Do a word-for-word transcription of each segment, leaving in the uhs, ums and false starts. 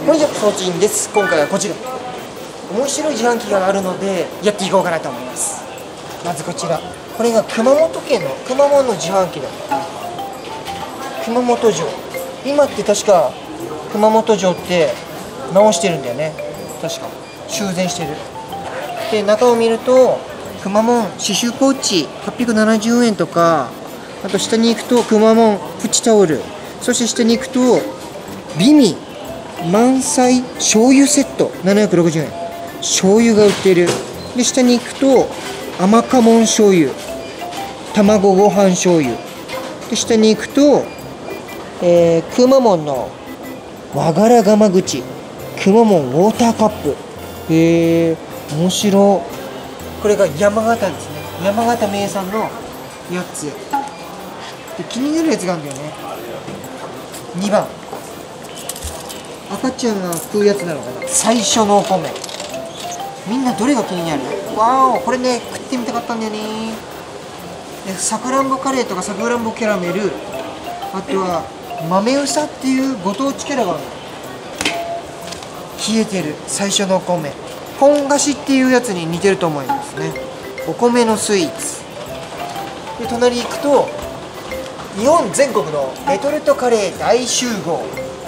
これじゃソーチンです。今回はこちら面白い自販機があるのでやっていこうかなと思います。まずこちら、これが熊本県のくまモンの自販機だ。熊本城、今って確か熊本城って直してるんだよね。確か修繕してる。で中を見るとくまモン刺繍ポーチはっぴゃくななじゅうえんとか、あと下に行くとくまモンプチタオル、そして下に行くと美味満載醤油セットななひゃくろくじゅうえん、醤油が売ってる。で下に行くと甘かもん醤油、卵ご飯醤油で、下に行くと、えー、くまモンの和柄がま口くまモンウォーターカップ。へえ面白い。これが山形ですね。山形名産のやつで、気になるやつがあるんだよね。にばん、赤ちゃんが食うやつなのかな。最初のお米、みんなどれが気になる？わお、これね食ってみたかったんだよね。でさくらんぼカレーとかさくらんぼキャラメル、あとは豆うさっていうご当地キャラがあるの。冷えてる最初のお米、ポン菓子っていうやつに似てると思いますね。お米のスイーツで、隣行くと日本全国のレトルトカレー大集合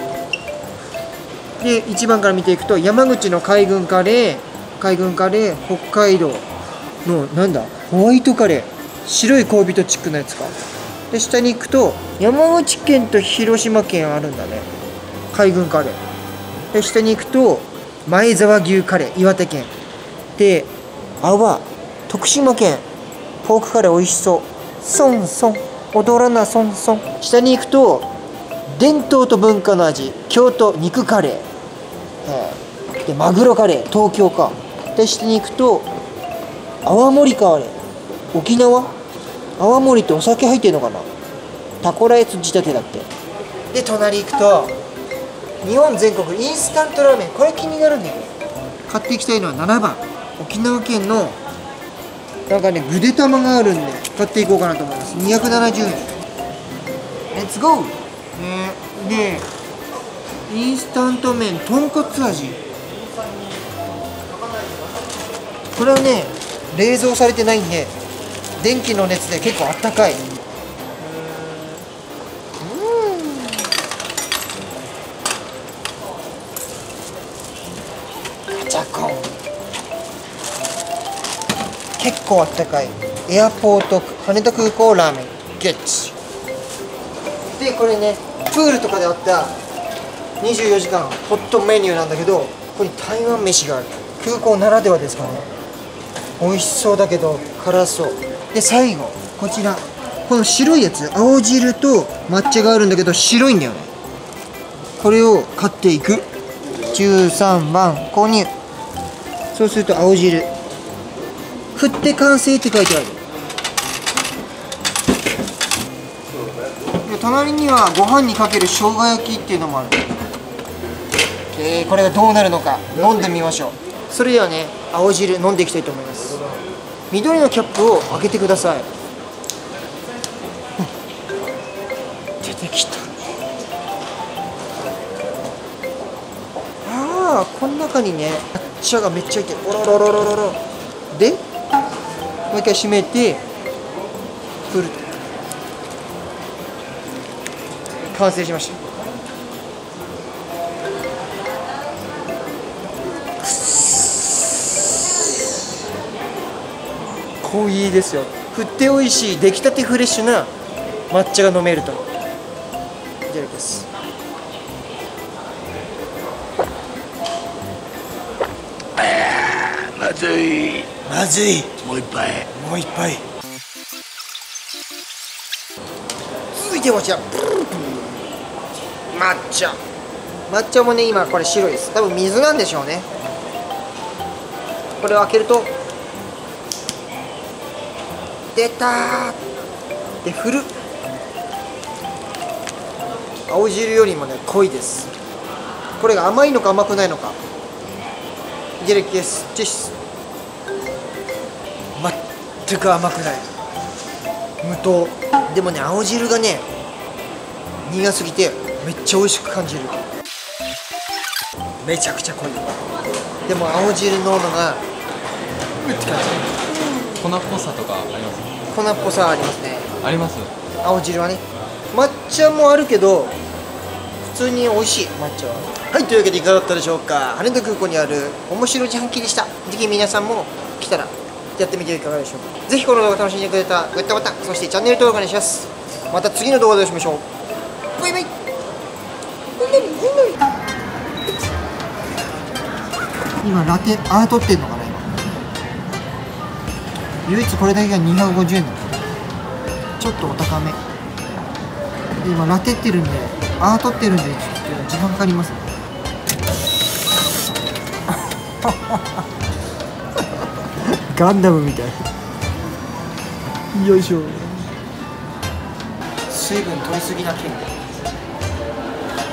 で、いちばんから見ていくと山口の海軍カレー、海軍カレー、北海道のなんだホワイトカレー、白い恋人チックなやつか。で下に行くと山口県と広島県あるんだね、海軍カレー。で下に行くと前沢牛カレー、岩手県で、あわ徳島県ポークカレー美味しそう、ソンソン踊らなソンソン。下に行くと伝統と文化の味京都肉カレーで、マグロカレー東京か。で下に行くと泡盛カレー沖縄、泡盛ってお酒入ってるのかな、タコライス仕立てだって。で隣行くと日本全国インスタントラーメン、これ気になるんだよね。買っていきたいのはななばん、沖縄県のなんかねぐで玉があるんで買っていこうかなと思います。にひゃくななじゅうえん。レッツゴー、ね、でインスタント麺豚骨味、これはね冷蔵されてないんで電気の熱で結構あったかい。ジャコン結構あったかい。エアポート羽田空港ラーメンゲッチで、これねプールとかであったにじゅうよじかんホットメニューなんだけど、ここに台湾飯がある。空港ならではですかね。美味しそうだけど辛そう。で最後こちら、この白いやつ、青汁と抹茶があるんだけど白いんだよね。これを買っていく。じゅうさんばん購入。そうすると青汁振って完成って書いてある。で隣にはご飯にかける生姜焼きっていうのもある。えー、これがどうなるのか飲んでみましょう。それではね青汁飲んでいきたいと思います。緑のキャップを開けてください。出てきた。ああ、この中にね抹茶がめっちゃ入ってる。おろろろろろろでもう一回閉めて振ると完成しました。コーヒーですよ。振って美味しい出来たてフレッシュな抹茶が飲めると。いただきます。 まずいまずい。 もう一杯もう一杯。続いてこちら抹茶。抹茶もね今これ白いです。多分水なんでしょうね。これを開けると出たーで振る。青汁よりもね濃いです。これが甘いのか甘くないのか。いただきます。チェス。全く甘くない。無糖でもね青汁がね苦すぎてめっちゃ美味しく感じる。 めちゃくちゃ濃い。でも青汁飲むのがうって感じ。 粉っぽさとかあります？ 粉っぽさはありますね。 あります。 青汁はね。抹茶もあるけど普通に美味しい抹茶は。はい、というわけでいかがだったでしょうか。羽田空港にある面白い自販機でした。ぜひ皆さんも来たらやってみてはいかがでしょうか。ぜひこの動画楽しんでくれたグッドボタン、そしてチャンネル登録お願いします。また次の動画でお会いしましょう。バイバイ。今ラテアートってんのかな。今唯一これだけがにひゃくごじゅうえんだ。ちょっとお高め。今ラテってるんで、アートってるんでちょっと時間かかりますね。ガンダムみたい。よいしょ。水分取りすぎな件。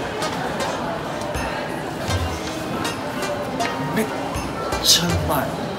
めっちゃうまい。